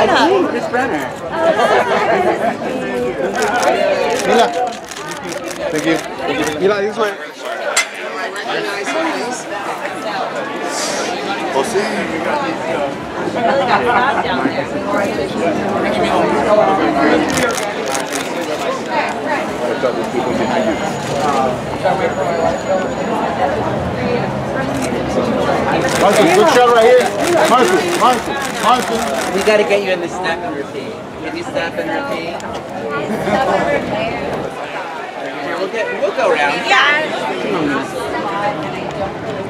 Anna. Chris Brenner. Milla. Thank you. Thank you. Milla, this way. Jose. Really got hot down there. Markus, good shot right here. Markus. We got to get you in the snap and repeat. Can you snap and repeat? Here, we'll go around. Yeah.